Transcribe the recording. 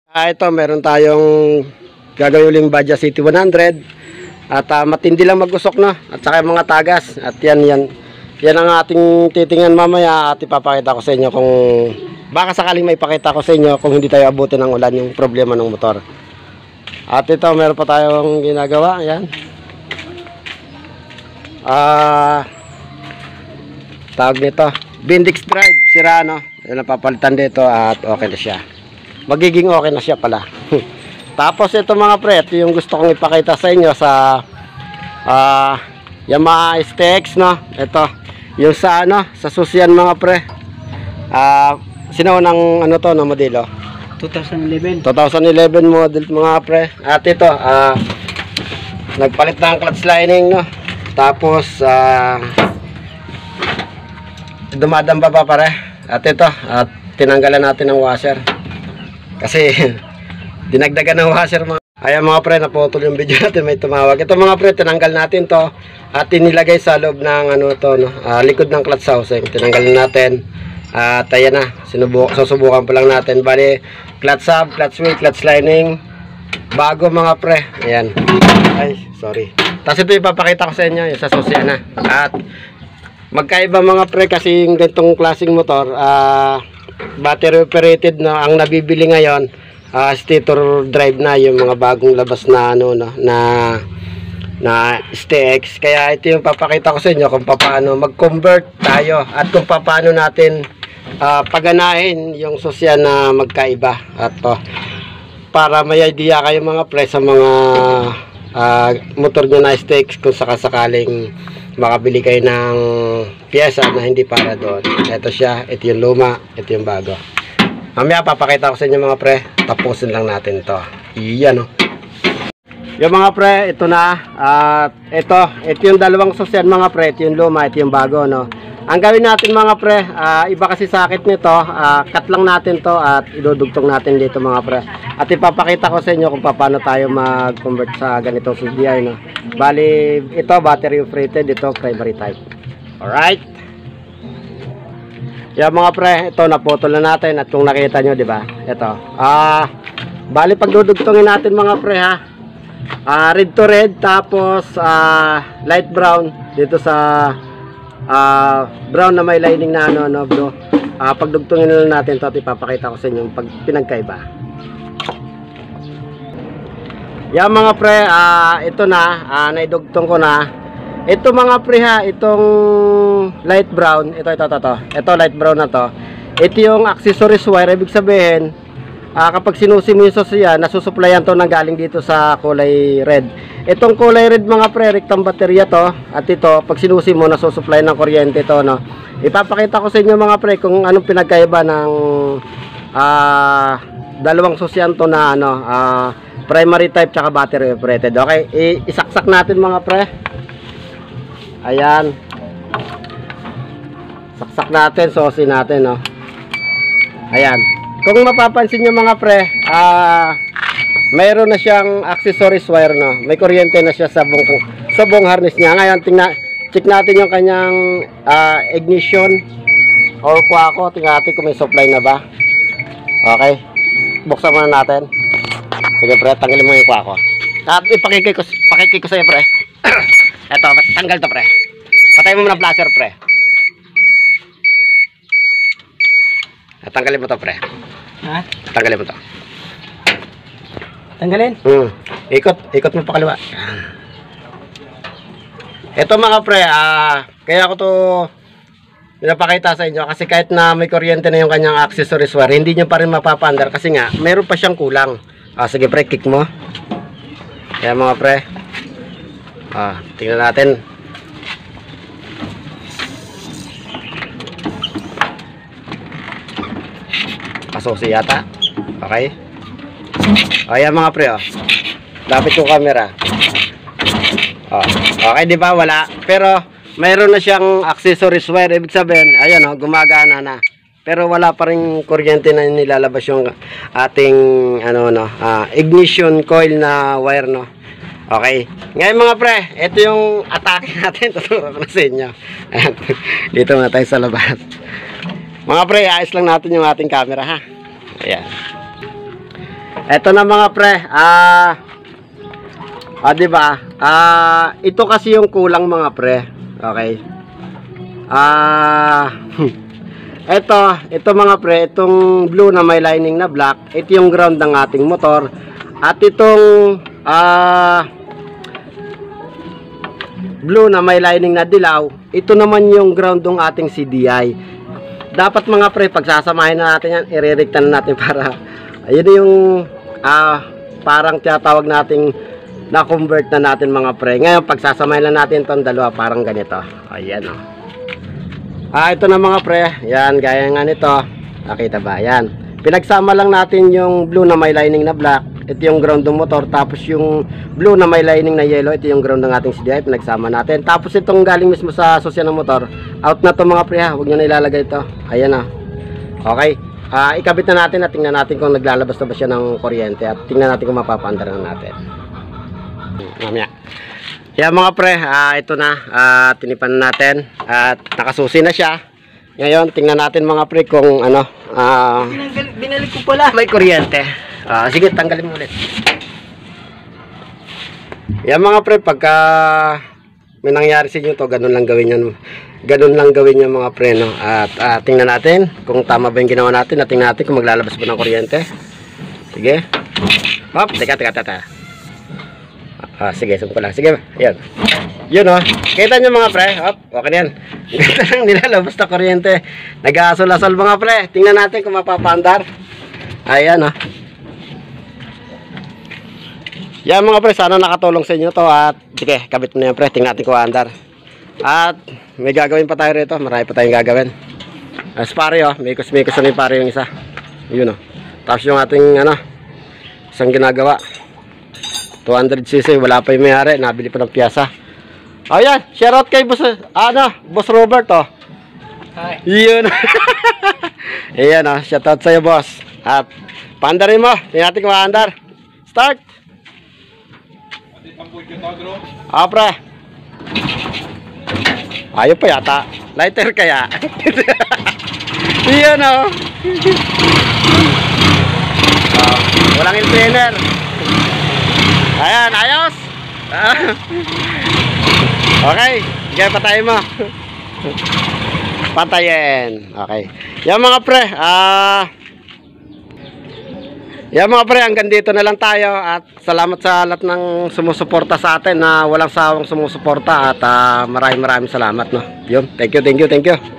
Ito meron tayong gagawin uling Badja City 100 at matindi lang mag-usok, no? At saka mga tagas at yan ang ating titingnan mamaya at ipapakita ko sa inyo kung baka sakaling may pakita ko sa inyo kung hindi tayo abutin ng ulan yung problema ng motor. At ito meron pa tayong ginagawa, yan. Tawag nito Bendix drive, sira, no? Yan ang papalitan dito at okay na siya. Magiging okay na siya pala. Tapos ito mga pre, ito yung gusto kong ipakita sa inyo sa Yamaha STX, no? Ito yung sa sa susian mga pre. Sino ng to na modelo? 2011 model mga pre. At ito nagpalit na ang clutch lining, no? Tapos dumadamba pa pare. At ito tinanggalan natin ng washer kasi dinagdagan ng washer mga. Ayan mga pre, naputol yung video natin, may tumawag. Ito mga pre, tinanggal natin to at inilagay sa loob ng likod ng clutch housing. Tinanggal natin at ayan na, susubukan pa lang natin. Bali, clutch hub, clutch wheel, clutch lining bago mga pre. Ayan, ay sorry. Tapos ito ipapakita ko sa inyo yung sa susian na. At magkaiba mga pre kasi yung ganitong klaseng motor, battery operated na ang nabibili ngayon, stator drive na yung mga bagong labas na na STX. Kaya ito yung papakita ko sa inyo kung paano mag-convert tayo at kung paano natin paganahin yung susyan na magkaiba. At para may idea kayo mga pre sa mga motor nyo na STX kung sakasakaling makabili kayo ng pyesa na hindi para doon. Ito siya, ito yung luma, ito yung bago. Mamaya papakita ko sa inyo mga pre, tapusin lang natin to. Iyan, no? Yung mga pre, ito na. Ito yung dalawang susyan mga pre, ito yung luma, ito yung bago, no? Ang gawin natin mga pre, iba kasi sakit nito, cut lang natin to at idudugtong natin dito mga pre. At ipapakita ko sa inyo kung paano tayo mag-convert sa ganitong CDI, no? Bali, ito battery operated, ito primary type. Alright? Yan mga pre, ito naputol na natin at kung nakita nyo, di ba? Ito. Bali, pagdudugtongin natin mga pre ha. Red to red, tapos light brown dito sa brown na may lining na blue. Pagdugtongin na natin ito at ipapakita ko sa inyo yung pinagkaiba. Yan mga pre, ito na, naidugtong ko na. Ito mga pre ha, itong light brown, ito light brown na to. Ito yung accessories wire, ibig sabihin, kapag sinusi mo yung susya, nasusuplayan to ng galing dito sa kulay red. Itong kulay red mga pre, rectang baterya to. At ito, pag sinusi mo, nasusuplayan ng kuryente to, no? Ipapakita ko sa inyo mga pre kung anong pinagkaiba ng dalawang susyan to na primary type tsaka battery operated. Okay, isaksak natin mga pre. Ayan, saksak natin, sosi natin, no? Ayan, kung mapapansin nyo mga pre, mayroon na siyang accessories wire, no? May kuryente na siya sa buong harness niya. Ngayon, check natin yung kanyang ignition or kwako. Tingnan natin kung may supply na ba. Okay, buksan muna natin. Sige pre, tanggalin mo yung kwako. At ipakikay ko sa'yo pre. Eto, tanggal to pre. Patay mo muna blaster pre. At tanggalin mo to pre. Ha? Tanggalin mo to. Tanggalin? Ikot mo pa kaliwa. Ito mga pre, kaya ko to pinapakita sa inyo kasi kahit na may kuryente na yung kanyang accessories wire, hindi nyo pa rin mapapandar kasi nga mayroon pa siyang kulang. Sige pre, kick mo. Kaya mga pre, tingnan natin. Kasosi yata. Okay. Ayan mga pre, lapit yung camera. Okay, di ba? Wala. Pero mayroon na siyang accessories wire. Ibig sabihin, ayan gumagana na. Pero wala pa rin kuryente na nilalabas yung ating ignition coil na wire, no? Okay. Ngayon mga pre, ito yung atake natin. Tuturo ko na sa inyo. Ayan. Dito na tayo sa labas. Mga pre, ayos lang natin yung ating camera ha. Ayan. Eto na mga pre, di ba? Ito kasi yung kulang mga pre. Okay. Ito mga pre, itong blue na may lining na black, ito yung ground ng ating motor. At itong blue na may lining na dilaw, ito naman yung ground ng ating CDI. Dapat mga pre, pagsasamahin na natin yan, irerekta na natin para ayun yung parang tinatawag nating na-convert na natin mga pre. Ngayon, pagsasamahin na natin itong dalawa, parang ganito. Ayan o. Ito na mga pre. Yan, gaya nga nito. Nakita ba? Yan. Pinagsama lang natin yung blue na may lining na black. Ito yung ground ng motor. Tapos yung blue na may lining na yellow. Ito yung ground ng ating CDI. Pinagsama natin. Tapos itong galing mismo sa susyan ng motor. Out na to mga pre ha. Huwag nyo na ilalagay ito. Ayan o. Okay. Ikabit na natin at tingnan natin kung naglalabas na ba siya ng kuryente. At tingnan natin kung mapapaandar na natin. Mamaya. Yan mga pre, ito na, tinipan natin at nakasusi na siya. Ngayon, tingnan natin mga pre kung ano, Binalik ko pala. may kuryente. Sige, tanggalin mo ulit. Yan mga pre, pagka may nangyari sa inyo to, ganun lang gawin yan. Ganun lang gawin yan mga pre, no? At tingnan natin kung tama ba yung ginawa natin. At tingnan natin kung maglalabas ba ng kuryente. Sige. Hop, teka. Sige, sum ko lang. Sige, yan. Yun o. Kita nyo mga pre. Hop, okay na yan. Ganda lang nilalabas na kuryente. Nag-aasol-asol mga pre. Tingnan natin kung mapapaandar. Ayan o. Yan mga pre, sana nakatulong sa inyo to. At sige, kabit mo na yan pre. Tingnan natin kung andar. At may gagawin pa tayo rito. Marami pa tayong gagawin. As pare o. Mikos-mikos na yung pare yung isa. Yun o. Tapos yung ating isang ginagawa. 200cc, wala pa yung may-ari, nabili pa ng piyasa. Ayan, shoutout kay Boss Robert oh. Hi. Yun. Ayan oh, shoutout sa'yo boss. At paandarin mo, tingnan natin kung maandar. Start. Pre. Ayaw pa yata. Lighter kaya. Yun oh. Walang trainer. Ayan, ayos. Okay, gaya patayin mo. Patayin. Okay. Yan mga pre, hanggang dito na lang tayo. At salamat sa lahat ng sumusuporta sa atin na walang sawang sumusuporta. At maraming salamat no. Yun, thank you.